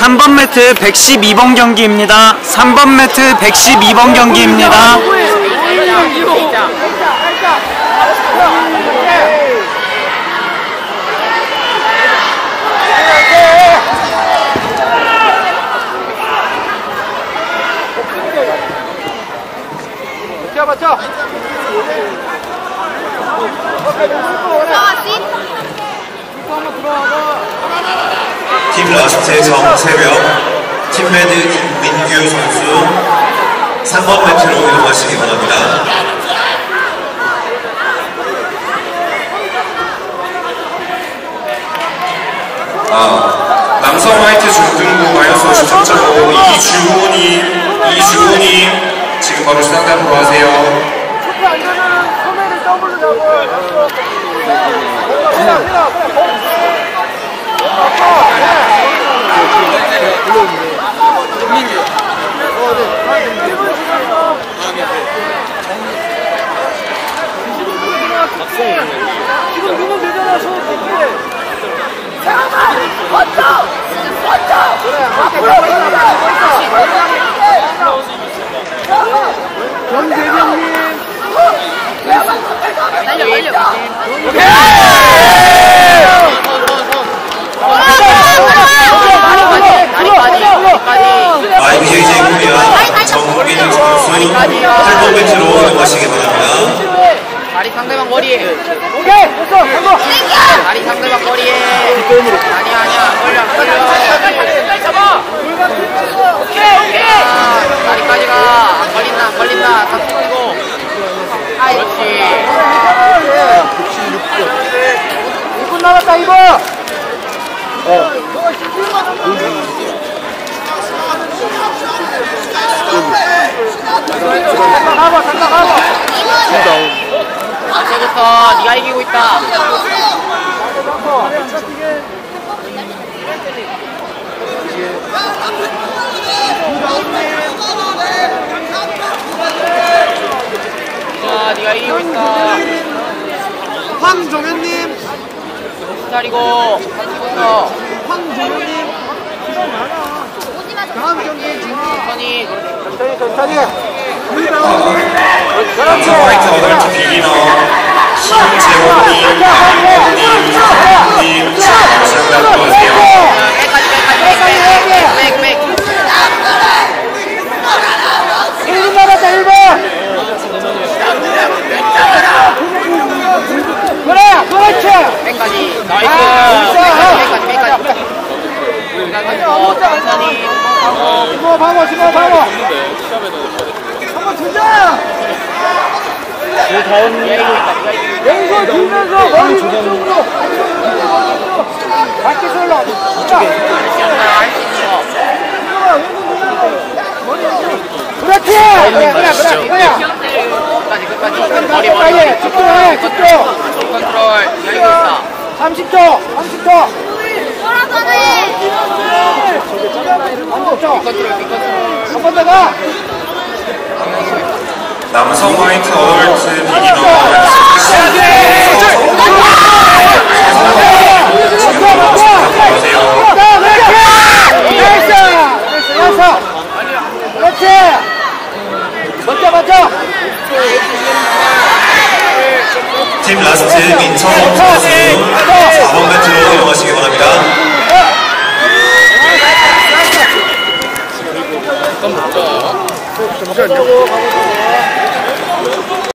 3번 매트 112번 경기입니다. 3번 매트 112번 경기입니다. 팀 라스트 정세벽, 팀매드 김민규 선수 3번 매트로 이동하시기 바랍니다. 남성 화이트 중등부 마이너스 50점차로 이주호님 지금 바로 시상담으로 하세요. 지금 누면 되잖아, 소호택이. 정재경님. IBJ 코리아 정민규 선수 8번 매트로 이동하시기 바랍니다. 다리 상대방 머리에. 오케이, 됐어, 한번. 다리 상대방 머리에. 아니야, 걸려. 잡아. 오케이. 다리까지 가. 안 걸린다. 다 풀고. 그렇지. 1분 남았다, 이거. 잠깐 가봐. 어제부터 네가 이기고 있다. 네가 이기고 있다. 황종현님. 기다리고 한시부터 황종현님. 다음 경기 천천히. 천천히. 남성 화이트 어덜트 비기너 신재호님, 박현님, 박현님 시상담으로 하세요. 백. 1분 남았다, 1분. 그래, 그렇지. 백까지. 나이스. 백까지. 천천히. 방어. 한번 주자. 왼손 들면서 머리 왼쪽으로. 밖에서 올라. 그렇지. 그래. 끝까지. 머리. 집중해. 컨트롤. 여유고 있어. 30초. 한 번 더 가. 남성 화이트 어덜트 비기너 그렇지. 맞자. 팀 라스트 민철홍 선수 4번 매트로 이동하시기 바랍니다. 잠시만요.